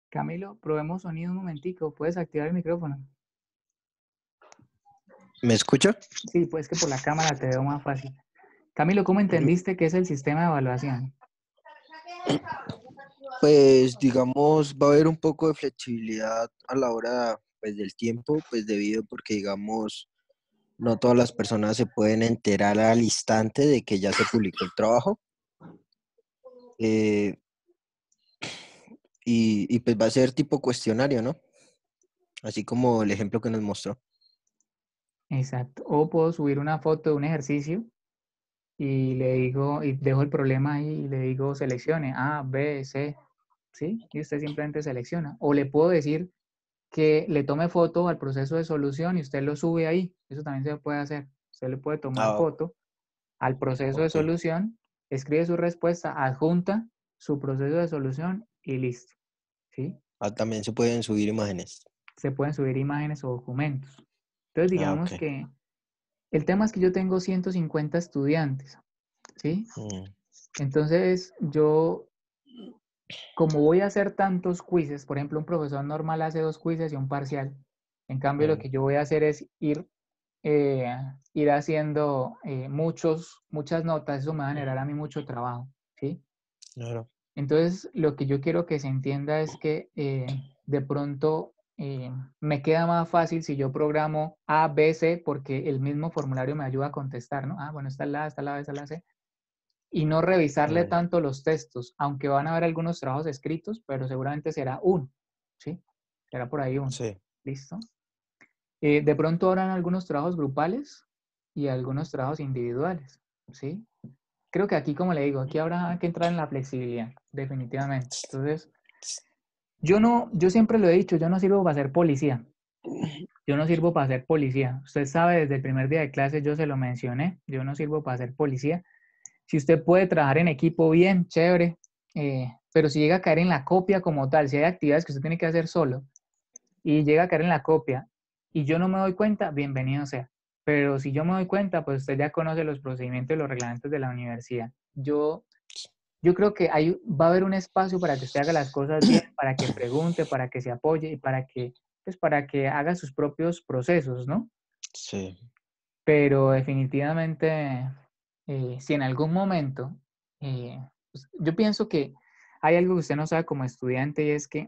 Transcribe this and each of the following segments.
Camilo, probemos sonido un momentico. ¿Puedes activar el micrófono? ¿Me escucha? Sí, pues que por la cámara te veo más fácil. Camilo, ¿cómo entendiste qué es el sistema de evaluación? Pues digamos, va a haber un poco de flexibilidad a la hora pues, del tiempo, pues debido porque digamos, no todas las personas se pueden enterar al instante de que ya se publicó el trabajo. eh, y pues va a ser tipo cuestionario, ¿no? Así como el ejemplo que nos mostró. Exacto. O puedo subir una foto de un ejercicio y le digo, y dejo el problema ahí y le digo seleccione A, B, C, ¿sí? Y usted simplemente selecciona. O le puedo decir que le tome foto al proceso de solución y usted lo sube ahí. Eso también se puede hacer. Usted le puede tomar Ah, foto al proceso de ok. solución, escribe su respuesta, adjunta su proceso de solución y listo, ¿sí? Ah, también se pueden subir imágenes. Se pueden subir imágenes o documentos. Entonces, Ah, digamos ok. que el tema es que yo tengo 150 estudiantes, ¿sí? Mm, Entonces, yo, como voy a hacer tantos quizzes, por ejemplo, un profesor normal hace 2 quizzes y un parcial. En cambio, lo mm, que yo voy a hacer es eh, ir haciendo muchas notas, eso me va a generar a mí mucho trabajo, ¿sí? claro. Entonces, lo que yo quiero que se entienda es que de pronto me queda más fácil si yo programo A, B, C, porque el mismo formulario me ayuda a contestar, ¿no? Ah, bueno, esta es la A, esta es la B, esta es la C. Y no revisarle Mm, tanto los textos, aunque van a haber algunos trabajos escritos, pero seguramente será uno, ¿sí? Será por ahí uno. sí. ¿Listo? De pronto habrán algunos trabajos grupales y algunos trabajos individuales, ¿sí? Creo que aquí, como le digo, aquí habrá que entrar en la flexibilidad, definitivamente. Entonces, yo siempre lo he dicho, yo no sirvo para ser policía. Yo no sirvo para ser policía. Usted sabe, desde el primer día de clase yo se lo mencioné, yo no sirvo para ser policía. Si usted puede trabajar en equipo, bien, chévere, pero si llega a caer en la copia como tal, si hay actividades que usted tiene que hacer solo y llega a caer en la copia y yo no me doy cuenta, bienvenido sea. Pero si yo me doy cuenta, pues usted ya conoce los procedimientos y los reglamentos de la universidad. Yo creo que va a haber un espacio para que usted haga las cosas bien, para que pregunte, para que se apoye y para que haga sus propios procesos, ¿no? Sí. Pero definitivamente, si en algún momento, pues, yo pienso que hay algo que usted no sabe como estudiante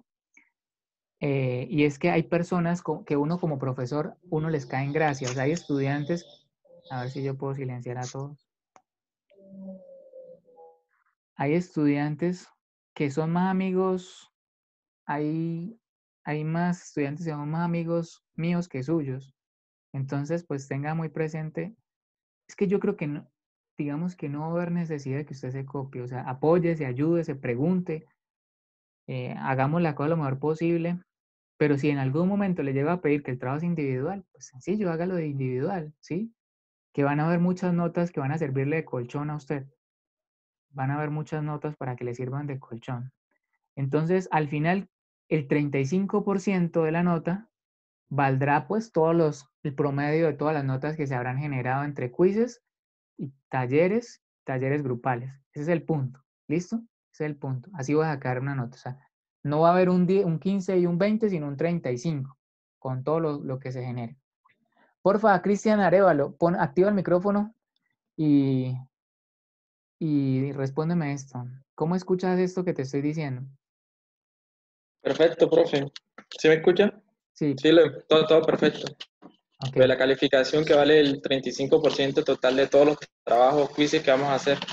y es que hay personas que uno como profesor, uno les cae en gracia. O sea, hay estudiantes, a ver si yo puedo silenciar a todos. Hay estudiantes que son más amigos, hay más estudiantes que son más amigos míos que suyos. Entonces, pues tenga muy presente, es que yo creo que no, digamos que no va a haber necesidad de que usted se copie, o sea, apóyese, ayúdese, pregunte, hagamos la cosa lo mejor posible, pero si en algún momento le llega a pedir que el trabajo es individual, pues sencillo, hágalo de individual, ¿sí? Que van a haber muchas notas que van a servirle de colchón a usted, van a haber muchas notas para que le sirvan de colchón. Entonces, al final, el 35% de la nota valdrá pues el promedio de todas las notas que se habrán generado entre quizzes y talleres grupales. Ese es el punto. ¿Listo? Ese es el punto. Así voy a sacar una nota. O sea, no va a haber un 15 y un 20, sino un 35 con todo lo que se genere. Porfa, Cristian Arevalo, activa el micrófono y, y respóndeme esto. ¿Cómo escuchas esto que te estoy diciendo? Perfecto, profe. ¿Sí me escucha? Sí, Sí, todo perfecto. ok, Pues la calificación que vale el 35% total de todos los trabajos, quizzes que vamos a hacer.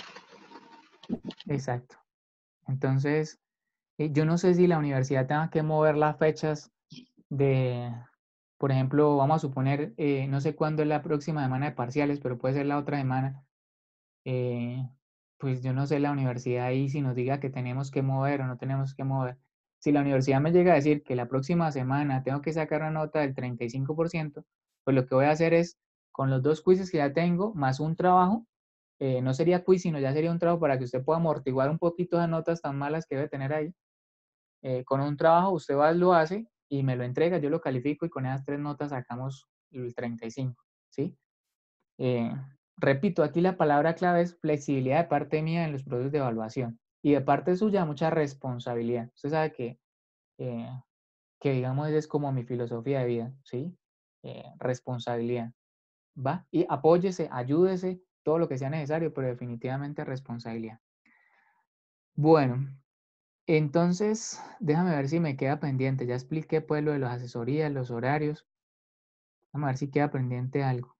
exacto. Entonces, yo no sé si la universidad tenga que mover las fechas de, por ejemplo, vamos a suponer, no sé cuándo es la próxima semana de parciales, pero puede ser la otra semana. eh, pues yo no sé la universidad ahí si nos diga que tenemos que mover o no tenemos que mover. Si la universidad me llega a decir que la próxima semana tengo que sacar una nota del 35%, pues lo que voy a hacer es, con los 2 quizzes que ya tengo, más un trabajo, no sería quiz, sino ya sería un trabajo para que usted pueda amortiguar un poquito las notas tan malas que debe tener ahí. Con un trabajo usted va, lo hace y me lo entrega, yo lo califico y con esas 3 notas sacamos el 35, ¿sí? Eh, repito, aquí la palabra clave es flexibilidad de parte mía en los procesos de evaluación y de parte suya mucha responsabilidad. Usted sabe que que digamos es como mi filosofía de vida, ¿sí? Responsabilidad, ¿va? Y apóyese, ayúdese, todo lo que sea necesario, pero definitivamente responsabilidad. Bueno, entonces, déjame ver si me queda pendiente. Ya expliqué pues lo de las asesorías, los horarios. Vamos a ver si queda pendiente algo.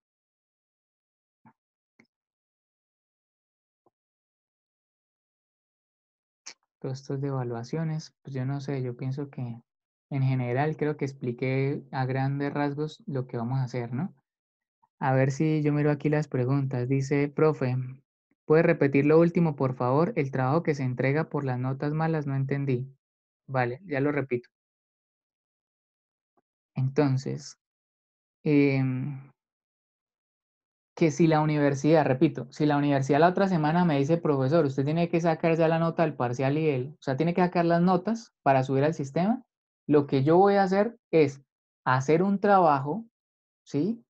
Todos estos de evaluaciones, pues yo no sé, yo pienso que en general creo que expliqué a grandes rasgos lo que vamos a hacer, ¿no? A ver si yo miro aquí las preguntas. Dice, profe, ¿puede repetir lo último, por favor? El trabajo que se entrega por las notas malas, no entendí. Vale, ya lo repito. Entonces, que si la universidad, repito, si la universidad la otra semana me dice, profesor, usted tiene que sacar ya la nota del parcial y o sea, tiene que sacar las notas para subir al sistema, lo que yo voy a hacer es hacer un trabajo, ¿sí?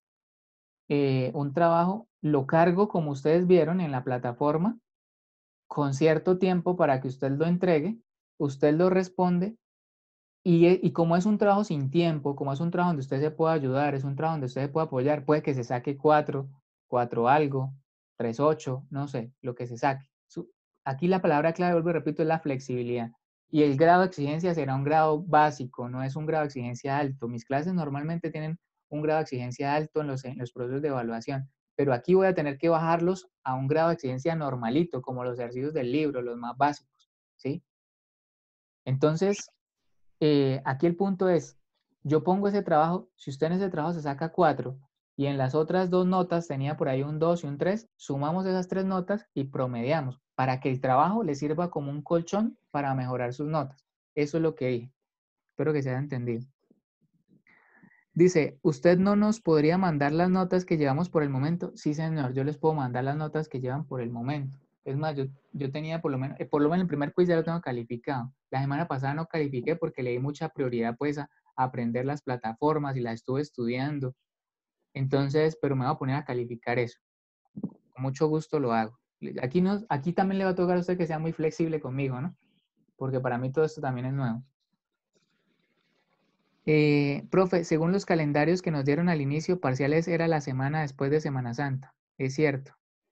Un trabajo, lo cargo como ustedes vieron en la plataforma, con cierto tiempo para que usted lo entregue, usted lo responde y como es un trabajo sin tiempo, como es un trabajo donde usted se puede ayudar, es un trabajo donde usted se puede apoyar, puede que se saque 4 algo, 3,8, no sé, lo que se saque. Aquí la palabra clave, vuelvo y repito, es la flexibilidad. Y el grado de exigencia será un grado básico, no es un grado de exigencia alto. Mis clases normalmente tienen un grado de exigencia alto en los procesos de evaluación, pero aquí voy a tener que bajarlos a un grado de exigencia normalito, como los ejercicios del libro, los más básicos, ¿sí? Entonces, aquí el punto es, yo pongo ese trabajo, si usted en ese trabajo se saca 4 y en las otras 2 notas tenía por ahí un 2 y un 3, sumamos esas 3 notas y promediamos para que el trabajo le sirva como un colchón para mejorar sus notas. Eso es lo que dije. Espero que se haya entendido. Dice, ¿usted no nos podría mandar las notas que llevamos por el momento? Sí, señor, yo les puedo mandar las notas que llevan por el momento. Es más, yo tenía por lo menos el primer quiz ya lo tengo calificado. La semana pasada no califiqué porque le di mucha prioridad pues a aprender las plataformas y las estuve estudiando. Entonces, pero me voy a poner a calificar eso. Con mucho gusto lo hago. Aquí, no, aquí también le va a tocar a usted que sea muy flexible conmigo, ¿no? Porque para mí todo esto también es nuevo. Profe, según los calendarios que nos dieron al inicio, parciales era la semana después de Semana Santa. Es cierto.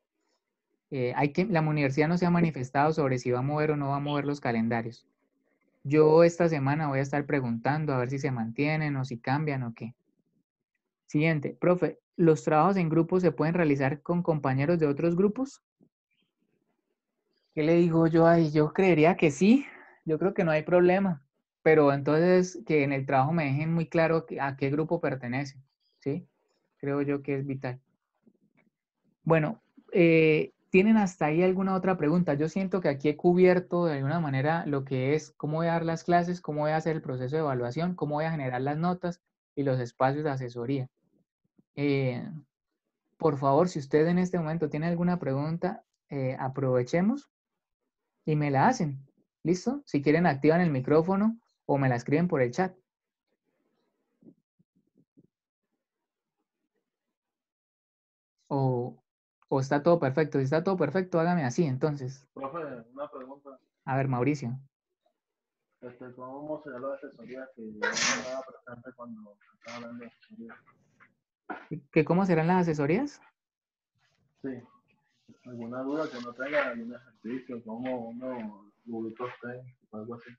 La universidad no se ha manifestado sobre si va a mover o no va a mover los calendarios. Yo esta semana voy a estar preguntando a ver si se mantienen o si cambian o qué. Siguiente, profe, ¿los trabajos en grupo se pueden realizar con compañeros de otros grupos? ¿Qué le digo yo ahí? Yo creería que sí. Yo creo que no hay problema. Pero entonces que en el trabajo me dejen muy claro a qué grupo pertenece. ¿Sí? Creo yo que es vital. Bueno, ¿tienen hasta ahí alguna otra pregunta? Yo siento que aquí he cubierto de alguna manera lo que es cómo voy a dar las clases, cómo voy a hacer el proceso de evaluación, cómo voy a generar las notas y los espacios de asesoría. Por favor, si usted en este momento tiene alguna pregunta, aprovechemos y me la hacen. ¿Listo? Si quieren, activan el micrófono o me la escriben por el chat. O está todo perfecto. Si está todo perfecto, hágame así entonces. Profe, una pregunta. A ver, Mauricio. ¿Cómo será lo de asesoría que yo no estaba presente cuando estaba hablando de asesoría? ¿Cómo serán las asesorías? Sí. ¿Alguna duda que no tenga algún ejercicio? ¿Cómo uno publicó usted o algo así?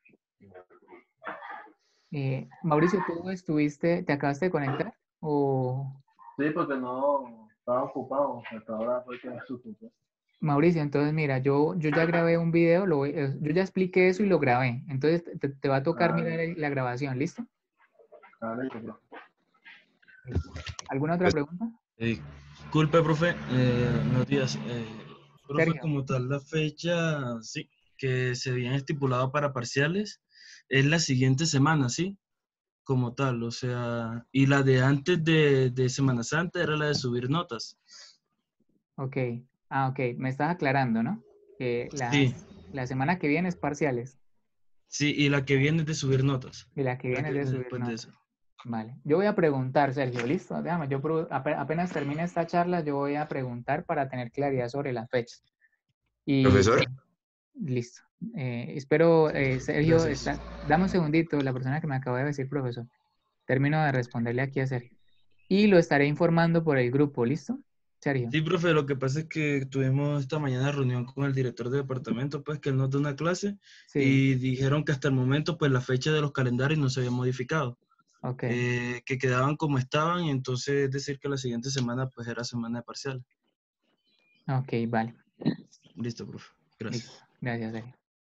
Mauricio, ¿tú te acabaste de conectar? ¿O Sí, porque no estaba ocupado. Hasta ahora fue que me desocupé. Mauricio? Entonces, mira, yo ya grabé un video, yo ya expliqué eso y lo grabé. Entonces, te va a tocar mirar la grabación, ¿listo? Listo, profe. Listo. ¿Alguna otra pregunta? Disculpe, profe, buenos días. Profe, Sergio. como tal, la fecha, sí, que se habían estipulado para parciales es la siguiente semana, ¿sí? Como tal, o sea, y la de antes de Semana Santa era la de subir notas. Ok. Ah, ok. Me estás aclarando, ¿no? Que Sí, la semana que viene es parciales sí, y la que viene es de subir notas. y la que La viene que es de viene subir después de notas. eso. Vale. Yo voy a preguntar, Sergio, ¿listo? Déjame, apenas termine esta charla, yo voy a preguntar para tener claridad sobre las fechas. Y Profesor, listo. Espero, Sergio, Gracias. dame un segundito, la persona que me acaba de decir, profesor. Termino de responderle aquí a Sergio. Y lo estaré informando por el grupo, ¿listo? Sergio. Sí, profe, lo que pasa es que tuvimos esta mañana reunión con el director de departamento, pues que él nos da una clase Sí, y dijeron que hasta el momento pues la fecha de los calendarios no se había modificado, ok, que quedaban como estaban y entonces es decir que la siguiente semana pues era semana de parcial. ok, vale, Listo, profe. listo. Gracias. Gracias, Sergio.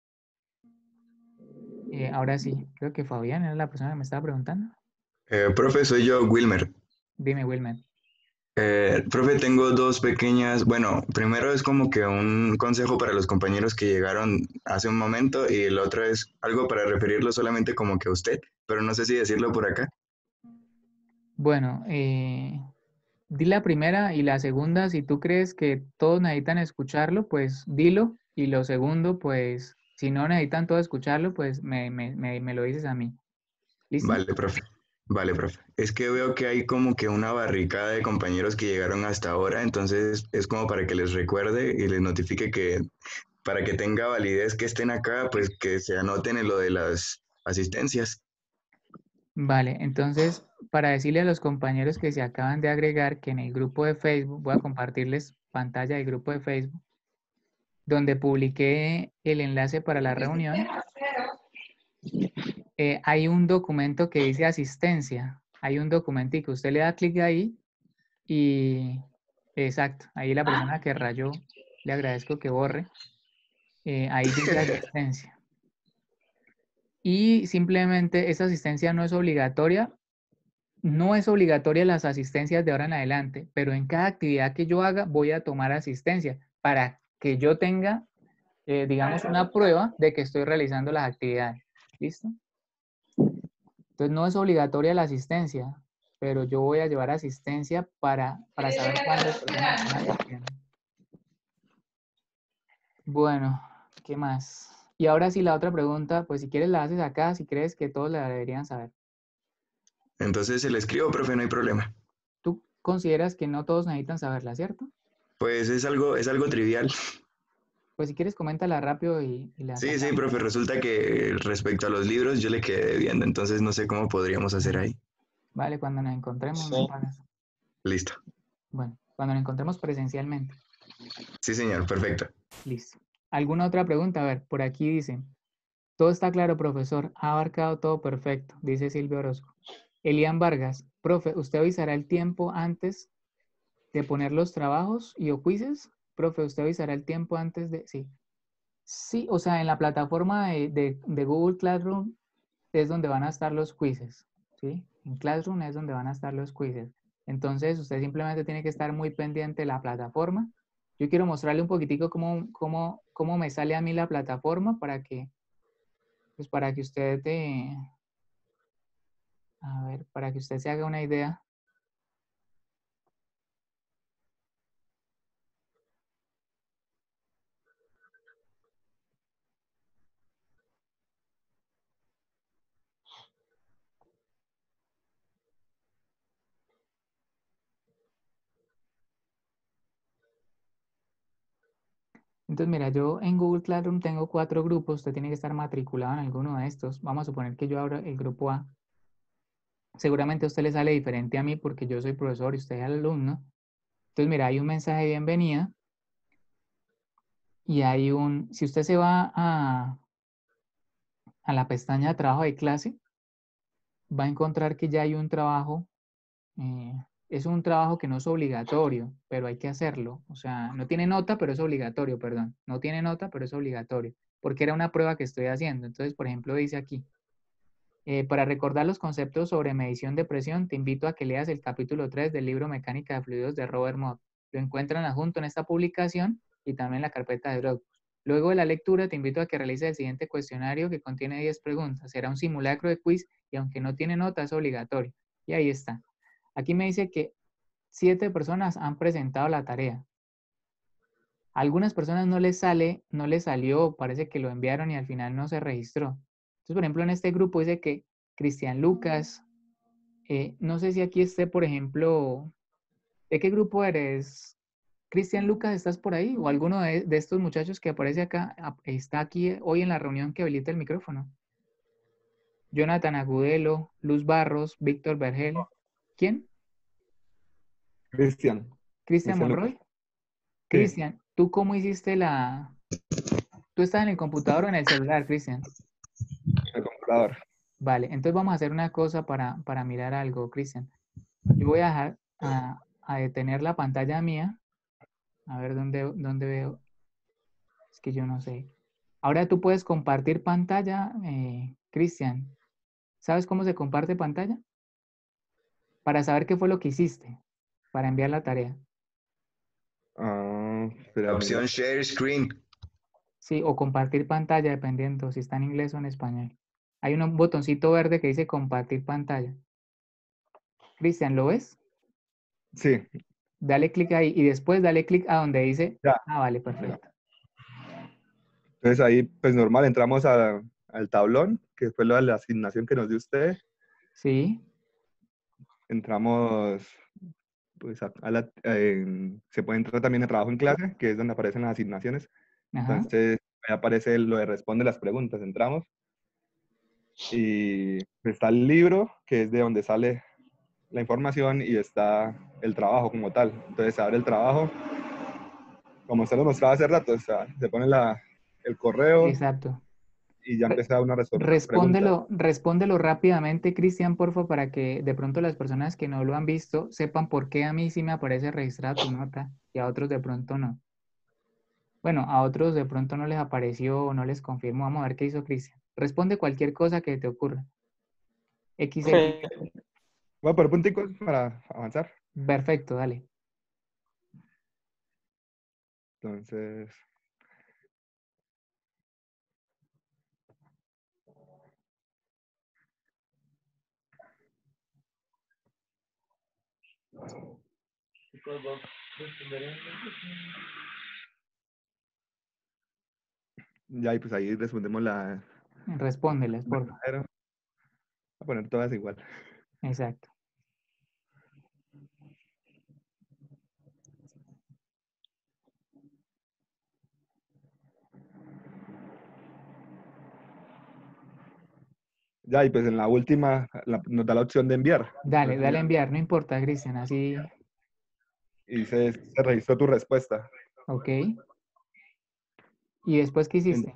Ahora sí, creo que Fabián era la persona que me estaba preguntando. Profe, soy yo, Wilmer. Dime, Wilmer. Profe, tengo dos pequeñas, bueno, primero es como que un consejo para los compañeros que llegaron hace un momento y el otro es algo para referirlo solamente como que a usted, pero no sé si decirlo por acá. Bueno, di la primera y la segunda, si tú crees que todos necesitan escucharlo, pues dilo. Y lo segundo, pues si no necesitan todos escucharlo, pues me lo dices a mí. ¿Listo? Vale, profe. Vale, profe. Es que veo que hay como que una barricada de compañeros que llegaron hasta ahora, entonces es como para que les recuerde y les notifique que para que tenga validez que estén acá, pues que se anoten en lo de las asistencias. Vale, entonces, para decirle a los compañeros que se acaban de agregar que en el grupo de Facebook, voy a compartirles pantalla del grupo de Facebook, donde publiqué el enlace para la reunión, hay un documento que dice asistencia. Hay un documentico, usted le da clic ahí y, exacto, ahí la persona que rayó, le agradezco que borre, ahí dice asistencia. Y simplemente esa asistencia no es obligatoria. No es obligatoria las asistencias de ahora en adelante, pero en cada actividad que yo haga voy a tomar asistencia para que yo tenga, digamos, una prueba de que estoy realizando las actividades. ¿Listo? Entonces no es obligatoria la asistencia, pero yo voy a llevar asistencia para saber cuántas personas están asistiendo. Bueno, ¿qué más? Y ahora sí la otra pregunta, pues si quieres la haces acá, si crees que todos la deberían saber. Entonces se le escribo, profe, no hay problema. Tú consideras que no todos necesitan saberla, ¿cierto? Pues es algo trivial. Pues si quieres, coméntala rápido y la Sí, sí, sacamos. profe, resulta que respecto a los libros yo le quedé viendo, entonces no sé cómo podríamos hacer Mm, ahí. Vale, cuando nos encontremos, me Sí. pagas. Listo. Bueno, cuando nos encontremos presencialmente. Sí, señor, perfecto. Listo. ¿Alguna otra pregunta? A ver, por aquí dicen. Todo está claro, profesor. Ha abarcado todo perfecto, dice Silvio Orozco. Elian Vargas, profe, ¿usted avisará el tiempo antes de poner los trabajos y o quizzes? Profe, ¿usted avisará el tiempo antes de...? Sí. Sí, o sea, en la plataforma de Google Classroom es donde van a estar los quizzes, ¿sí? En Classroom es donde van a estar los quizzes. Entonces, usted simplemente tiene que estar muy pendiente de la plataforma. Yo quiero mostrarle un poquitico cómo me sale a mí la plataforma pues para que usted, a ver, para que usted se haga una idea. Entonces, mira, yo en Google Classroom tengo 4 grupos. Usted tiene que estar matriculado en alguno de estos. Vamos a suponer que yo abro el grupo A. Seguramente a usted le sale diferente a mí porque yo soy profesor y usted es alumno. Entonces, mira, hay un mensaje de bienvenida y hay si usted se va a la pestaña de trabajo de clase, va a encontrar que ya hay un trabajo, eh, es un trabajo que no es obligatorio, pero hay que hacerlo. O sea, no tiene nota, pero es obligatorio, perdón. No tiene nota, pero es obligatorio, porque era una prueba que estoy haciendo. Entonces, por ejemplo, dice aquí, para recordar los conceptos sobre medición de presión, te invito a que leas el capítulo 3 del libro Mecánica de Fluidos de Robert Mott. Lo encuentran adjunto en esta publicación y también en la carpeta de Dropbox. Luego de la lectura, te invito a que realices el siguiente cuestionario que contiene 10 preguntas. Será un simulacro de quiz y aunque no tiene nota, es obligatorio. Y ahí está. Aquí me dice que 7 personas han presentado la tarea. A algunas personas no les salió, parece que lo enviaron y al final no se registró. Entonces, por ejemplo, en este grupo dice que Cristian Lucas, no sé si aquí esté, por ejemplo, ¿de qué grupo eres, Cristian Lucas, ¿estás por ahí? ¿O alguno de estos muchachos que aparece acá está aquí hoy en la reunión que habilita el micrófono? Jonathan Agudelo, Luz Barros, Víctor Vergel. ¿Quién? Cristian. Cristian Cristian Lucas. Monroy. Cristian, ¿tú cómo hiciste la...? ¿Tú estás en el computador o en el celular, Cristian? El computador. Vale, entonces vamos a hacer una cosa para mirar algo, Cristian. Yo voy a dejar a detener la pantalla mía. A ver dónde veo. Es que yo no sé. Ahora tú puedes compartir pantalla, Cristian. ¿Sabes cómo se comparte pantalla? Para saber qué fue lo que hiciste, para enviar la tarea. Espera, La opción Share Screen. Sí, o compartir pantalla, dependiendo si está en inglés o en español. Hay un botoncito verde que dice compartir pantalla. Cristian, ¿lo ves? Sí, Dale clic ahí y después dale clic a donde dice... ya. Ah, vale, perfecto. Entonces ahí, pues normal, entramos al tablón, que fue lo de la asignación que nos dio usted. Sí, Entramos, pues se puede entrar también a trabajo en clase, que es donde aparecen las asignaciones. ajá. Entonces ahí aparece lo de responde las preguntas. Entramos y está el libro, que es de donde sale la información, y está el trabajo como tal. Entonces se abre el trabajo, como usted lo mostraba hace rato, o sea, se pone el correo Exacto. y ya empieza uno a resolver las preguntas. Respóndelo rápidamente, Cristian, porfa, para que de pronto las personas que no lo han visto sepan por qué a mí sí me aparece registrada tu nota y a otros de pronto no. Bueno, a otros de pronto no les apareció o no les confirmó. Vamos a ver qué hizo Cristian. Responde cualquier cosa que te ocurra. XX. Voy a poner punticos para avanzar. Perfecto, dale. Entonces, ya, y pues ahí respondemos Respóndeles, porfa. Voy a poner todas igual. Exacto. Ya, y pues en la última nos da la opción de enviar. Dale, Entonces, dale a ya, enviar, no importa, Cristian, así, y se registró tu respuesta. ok. ¿Y después qué hiciste?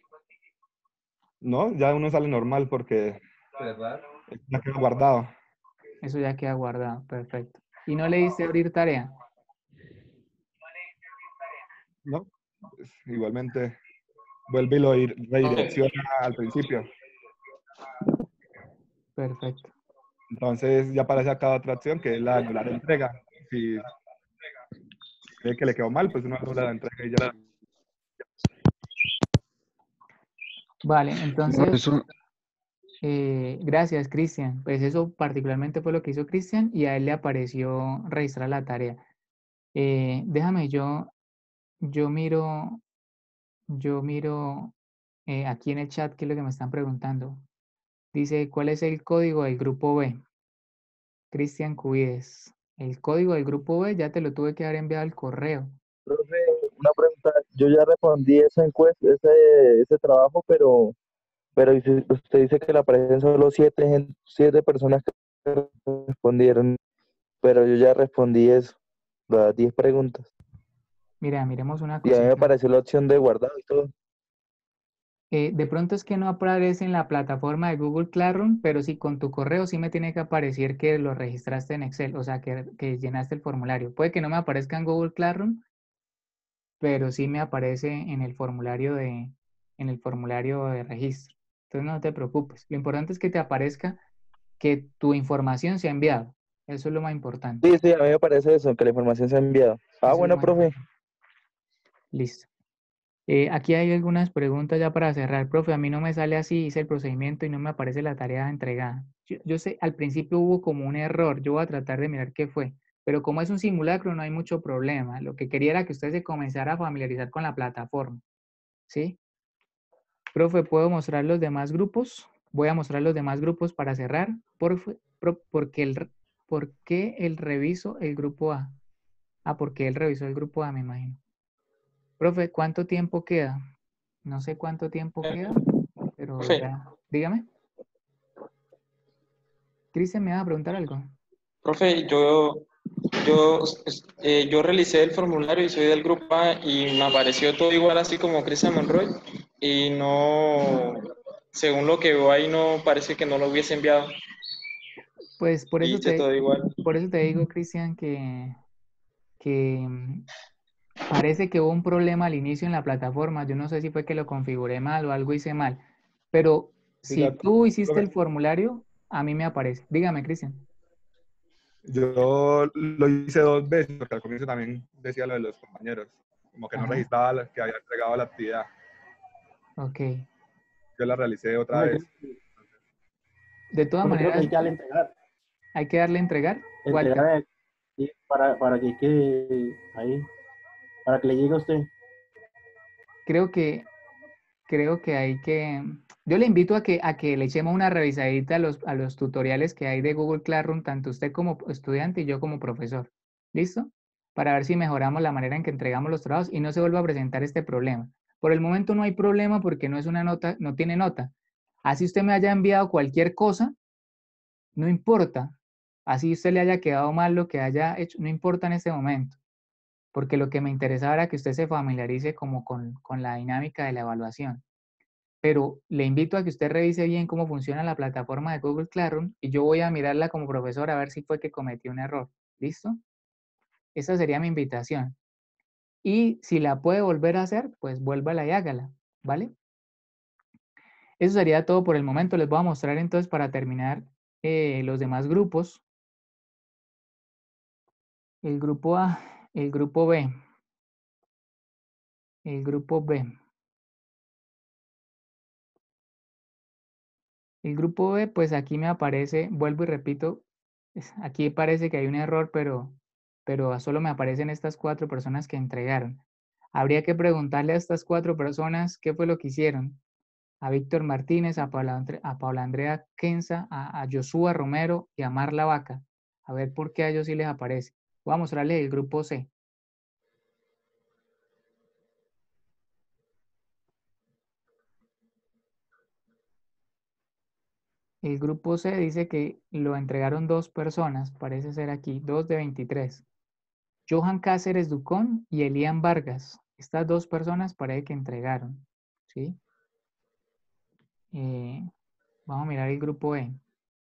No, ya uno sale normal porque ya quedó guardado. Eso ya queda guardado, perfecto. ¿Y no le diste abrir tarea? ¿No? Pues, igualmente vuelve y lo redirecciona al principio. Perfecto. Entonces ya aparece acá otra opción, que es la de anular entrega. Si cree que le quedó mal, pues uno anula la entrega y ya. Vale, No, entonces, eso, gracias, Cristian. Pues eso particularmente fue lo que hizo Cristian y a él le apareció registrar la tarea. Déjame, yo miro, aquí en el chat qué es lo que me están preguntando. Dice, ¿cuál es el código del grupo B? Cristian Cuides. El código del grupo B ya te lo tuve que haber enviado al correo. Profe, una pregunta. Yo ya respondí esa encuesta, ese trabajo, pero usted dice que le aparecen solo siete personas que respondieron, pero yo ya respondí eso, las 10 preguntas. Mira, miremos una Y a mí me cosita. apareció la opción de guardado y todo. De pronto es que no aparece en la plataforma de Google Classroom, pero sí con tu correo sí me tiene que aparecer que lo registraste en Excel, o sea, que llenaste el formulario. Puede que no me aparezca en Google Classroom, pero sí me aparece en el formulario de registro. Entonces no te preocupes. Lo importante es que te aparezca que tu información se ha enviado. Eso es lo más importante. Sí, sí, a mí me parece eso, que la información se ha enviado. Ah, Eso es lo bueno, más profe. importante. Listo. Aquí hay algunas preguntas ya para cerrar. Profe, a mí no me sale así, hice el procedimiento y no me aparece la tarea entregada. Yo sé, al principio hubo como un error. Yo voy a tratar de mirar qué fue. Pero como es un simulacro, no hay mucho problema. Lo que quería era que usted se comenzara a familiarizar con la plataforma. ¿Sí? Profe, ¿puedo mostrar los demás grupos? Voy a mostrar los demás grupos para cerrar. ¿Por qué el reviso el grupo A? Ah, porque él revisó el grupo A, me imagino. Profe, ¿cuánto tiempo queda? No sé cuánto tiempo queda, pero Profe, ya. Dígame. Cristian, ¿me vas a preguntar algo? profe, yo realicé el formulario y soy del grupo A y me apareció todo igual así como Cristian Monroy y no, según lo que veo ahí, no parece que no lo hubiese enviado Pues y hice todo igual. por eso te digo, Cristian, que parece que hubo un problema al inicio en la plataforma. Yo no sé si fue que lo configuré mal o algo hice mal, pero si Exacto. tú hiciste el Profe, formulario, a mí me aparece. Dígame, Cristian. yo lo hice 2 veces, porque al comienzo también decía lo de los compañeros, como que no Ajá, registraba que había entregado la actividad. ok. Yo la realicé otra Profe, vez. De todas creo que maneras, hay que darle entregar. hay que darle a entregar. Walter, Entregar sí, para que quede ahí, para que le llegue a usted. creo que hay que... Yo le invito a que le echemos una revisadita a los tutoriales que hay de Google Classroom, tanto usted como estudiante y yo como profesor. ¿Listo? Para ver si mejoramos la manera en que entregamos los trabajos y no se vuelva a presentar este problema. Por el momento no hay problema porque no es una nota, no tiene nota. Así usted me haya enviado cualquier cosa, no importa. Así usted le haya quedado mal lo que haya hecho, no importa en este momento. Porque lo que me interesaba era que usted se familiarice como con la dinámica de la evaluación. Pero le invito a que usted revise bien cómo funciona la plataforma de Google Classroom y yo voy a mirarla como profesor a ver si fue que cometí un error. ¿Listo? Esa sería mi invitación. Y si la puede volver a hacer, pues vuélvala y hágala, ¿vale? Eso sería todo por el momento. Les voy a mostrar entonces para terminar los demás grupos. El grupo A, el grupo B, el grupo B. El grupo B, pues aquí me aparece, vuelvo y repito, aquí parece que hay un error, pero solo me aparecen estas 4 personas que entregaron. Habría que preguntarle a estas 4 personas qué fue lo que hicieron. A Víctor Martínez, a Paula Andrea Kenza, a Joshua Romero y a Marla Vaca. A ver por qué a ellos sí les aparece. Voy a mostrarles el grupo C. El grupo C dice que lo entregaron 2 personas, parece ser aquí, 2 de 23. Johan Cáceres Ducón y Elian Vargas. Estas 2 personas parece que entregaron. ¿Sí? Vamos a mirar el grupo E.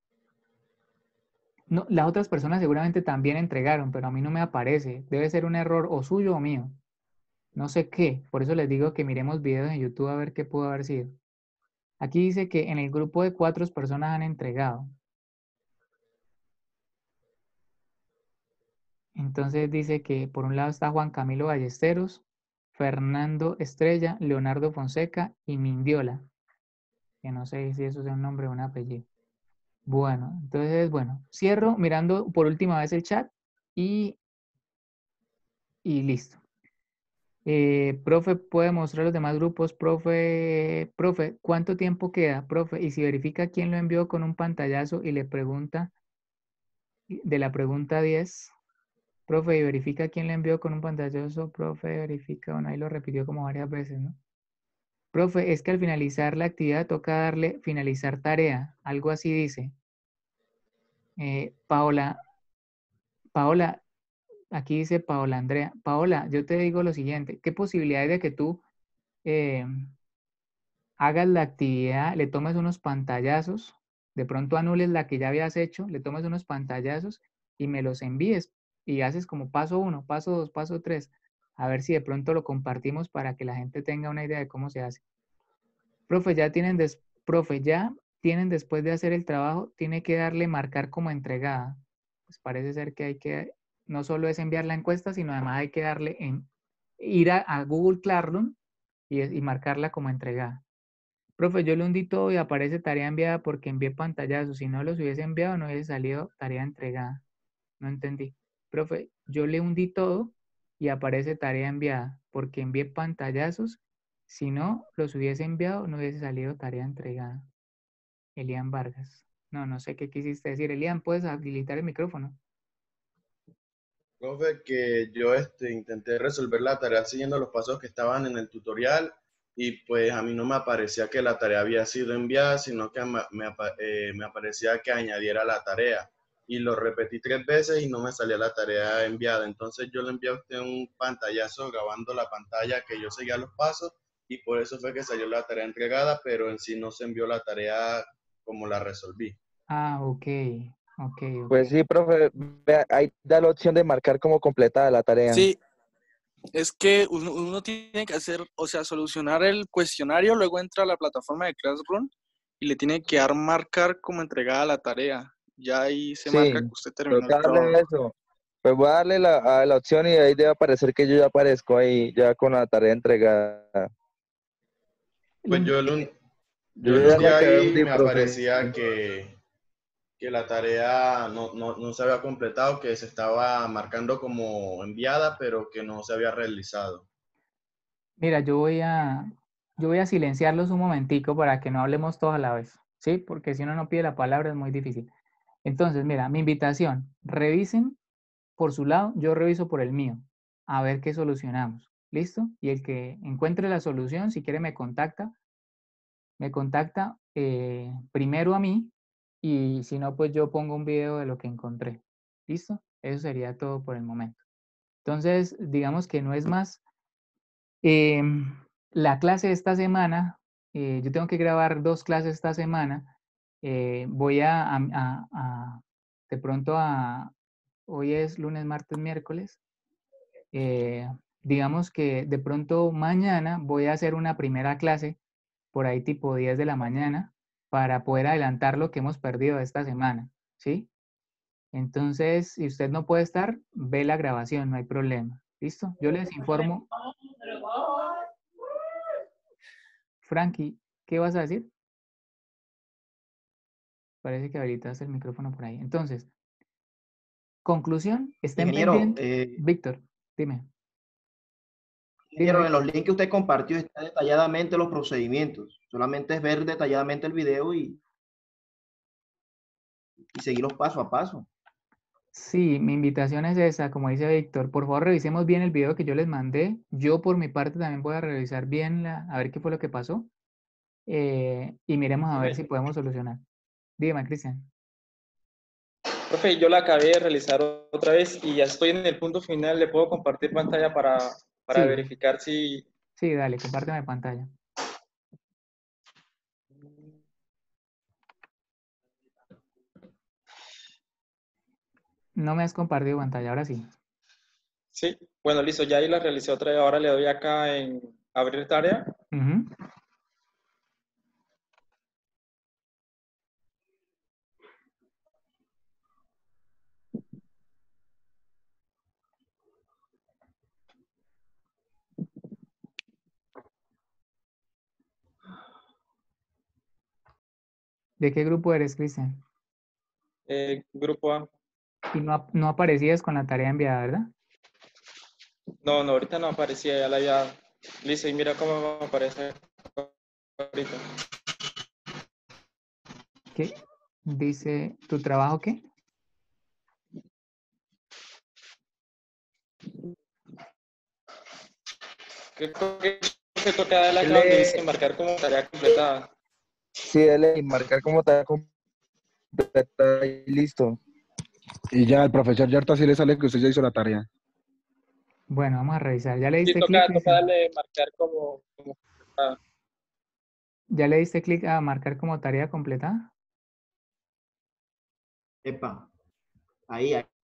No, las otras personas seguramente también entregaron, pero a mí no me aparece. Debe ser un error o suyo o mío. No sé qué. Por eso les digo que miremos videos en YouTube a ver qué pudo haber sido. Aquí dice que en el grupo de 4 personas han entregado. Entonces dice que por un lado está Juan Camilo Ballesteros, Fernando Estrella, Leonardo Fonseca y Mindiola. Que no sé si eso es un nombre o un apellido. Bueno, entonces, bueno, cierro mirando por última vez el chat y, y listo. Profe, ¿puede mostrar los demás grupos? Profe, ¿cuánto tiempo queda? Profe, y si verifica quién lo envió con un pantallazo y le pregunta de la pregunta 10, profe, y verifica quién le envió con un pantallazo, profe, verifica, bueno, ahí lo repitió como varias veces, ¿no? Profe, es que al finalizar la actividad toca darle finalizar tarea, algo así dice. Paola, aquí dice Paola Andrea. Paola, yo te digo lo siguiente, ¿qué posibilidad hay de que tú eh, hagas la actividad, le tomes unos pantallazos, de pronto anules la que ya habías hecho, le tomes unos pantallazos y me los envíes y haces como paso 1, paso 2, paso 3, a ver si de pronto lo compartimos para que la gente tenga una idea de cómo se hace. Profe, ya tienen después de hacer el trabajo, tiene que darle marcar como entregada. Pues parece ser que hay que, no solo es enviar la encuesta, sino además hay que darle ir a Google Classroom y marcarla como entregada. Profe, yo le hundí todo y aparece tarea enviada porque envié pantallazos. Si no los hubiese enviado, no hubiese salido tarea entregada. No entendí. Profe, yo le hundí todo y aparece tarea enviada porque envié pantallazos. Si no los hubiese enviado, no hubiese salido tarea entregada. Elian Vargas. No sé qué quisiste decir. Elian, ¿puedes habilitar el micrófono? Profe, que yo intenté resolver la tarea siguiendo los pasos que estaban en el tutorial y pues a mí no me aparecía que la tarea había sido enviada, sino que me aparecía que añadiera la tarea. Y lo repetí 3 veces y no me salía la tarea enviada. Entonces yo le envié a usted un pantallazo grabando la pantalla que yo seguía los pasos y por eso fue que salió la tarea entregada, pero en sí no se envió la tarea como la resolví. Ah, ok, ok, ok. Pues sí, profe, vea, ahí da la opción de marcar como completada la tarea. Sí, es que uno tiene que hacer, o sea, solucionar el cuestionario, luego entra a la plataforma de Classroom y le tiene que dar marcar como entregada la tarea. Ya ahí se marca Sí, que usted terminó el toca darle trabajo. a eso. Pues voy a darle a la opción y ahí debe aparecer que yo ya aparezco ahí, ya con la tarea entregada. Pues Lo- yo Yo le ya di la acabé ahí y hundir, me profe. aparecía que la tarea no se había completado, que se estaba marcando como enviada, pero que no se había realizado. Mira, yo voy a silenciarlos un momentico para que no hablemos todos a la vez, ¿sí? Porque si uno no pide la palabra es muy difícil. Entonces, mira, mi invitación, revisen por su lado, yo reviso por el mío, a ver qué solucionamos. ¿Listo? Y el que encuentre la solución, si quiere me contacta primero a mí y si no, pues yo pongo un video de lo que encontré. ¿Listo? Eso sería todo por el momento. Entonces, digamos que no es más. La clase de esta semana, yo tengo que grabar 2 clases esta semana. Voy de pronto hoy es lunes, martes, miércoles. Digamos que de pronto mañana voy a hacer una primera clase por ahí tipo 10 de la mañana para poder adelantar lo que hemos perdido esta semana, ¿sí? Entonces, si usted no puede estar, ve la grabación, no hay problema. ¿Listo? Yo les informo. Frankie, ¿qué vas a decir? Parece que habilitas el micrófono por ahí. Entonces, conclusión, estén Ingeniero, pendientes. Víctor, dime. Dime, ingeniero, en Víctor. los links que usted compartió está detalladamente los procedimientos. Solamente es ver detalladamente el video y seguirlos paso a paso. Sí, mi invitación es esa, como dice Víctor. Por favor, revisemos bien el video que yo les mandé. Yo por mi parte también voy a revisar bien, a ver qué fue lo que pasó. Y miremos a ver si podemos solucionar. Dígame, Cristian. Profe, yo la acabé de realizar otra vez y ya estoy en el punto final. ¿Le puedo compartir pantalla para Sí, verificar si... sí, dale, compárteme pantalla. No me has compartido pantalla, ahora sí. Sí, bueno, listo, ya ahí la realicé otra vez. Ahora le doy acá en abrir tarea. Ujú. ¿De qué grupo eres, Cristian? Grupo A. Y no aparecías con la tarea enviada, ¿verdad? No, no, ahorita no aparecía, ya la había... Listo, y mira cómo me aparece ahorita. ¿Qué? Dice, ¿tu trabajo qué? Creo que toca darle acá donde dice Dele, marcar como tarea completada. sí, dele y marcar como tarea completa y listo. Y ya el profesor Yarta sí le sale que usted ya hizo la tarea. Bueno, vamos a revisar. ¿Ya le Sí, diste clic, toca Cristian? darle marcar como completada. ¿Ya le diste clic a marcar como tarea completada? Epa, ahí,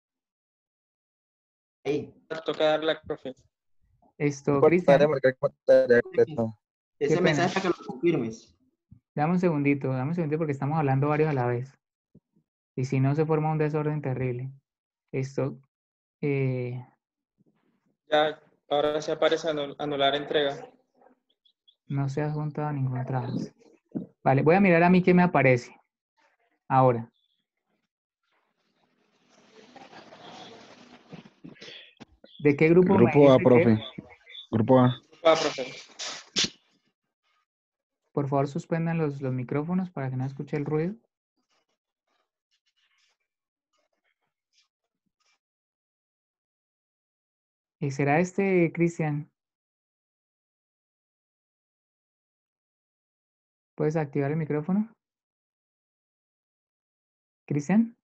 ahí. Toca darle a profe. Esto, Importante Cristian, marcar como tarea completa. qué Ese pena. mensaje para que lo confirmes. Dame un segundito porque estamos hablando varios a la vez. Y si no, se forma un desorden terrible. Esto, eh, Ya, ahora sí aparece anular entrega. no se ha juntado ningún trabajo. Vale, voy a mirar a mí qué me aparece. Ahora. ¿De qué grupo me Grupo A, dijiste que es? profe. Grupo A. Va, profe. Por favor, suspendan los micrófonos para que no escuche el ruido. ¿Será este, Cristian? ¿Puedes activar el micrófono? ¿Cristian?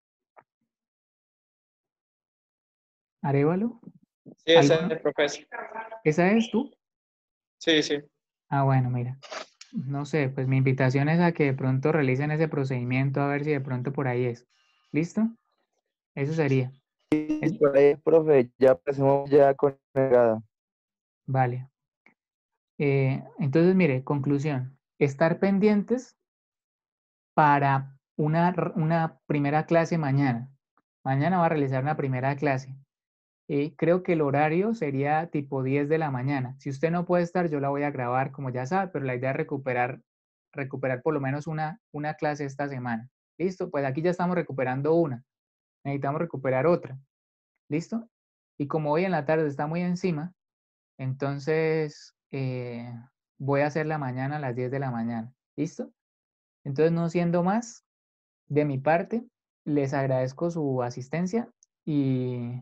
¿Arévalo? Sí, ese ¿Alguno? es, profesor. ¿Esa es tú? Sí, sí. Ah, bueno, mira. No sé, pues mi invitación es a que de pronto realicen ese procedimiento a ver si de pronto por ahí es. ¿Listo? Eso sería. Por ahí, profe, ya pasemos ya con la negada. Vale. Entonces, mire, conclusión. Estar pendientes para una primera clase mañana. Mañana va a realizar una primera clase. Creo que el horario sería tipo 10 de la mañana. Si usted no puede estar, yo la voy a grabar, como ya sabe, pero la idea es recuperar por lo menos una clase esta semana. ¿Listo? Pues aquí ya estamos recuperando una. Necesitamos recuperar otra. ¿Listo? Y como hoy en la tarde está muy encima, entonces voy a hacerla mañana a las 10 de la mañana. ¿Listo? Entonces, no siendo más, de mi parte, les agradezco su asistencia y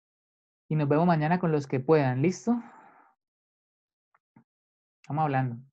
nos vemos mañana con los que puedan. ¿Listo? Estamos hablando.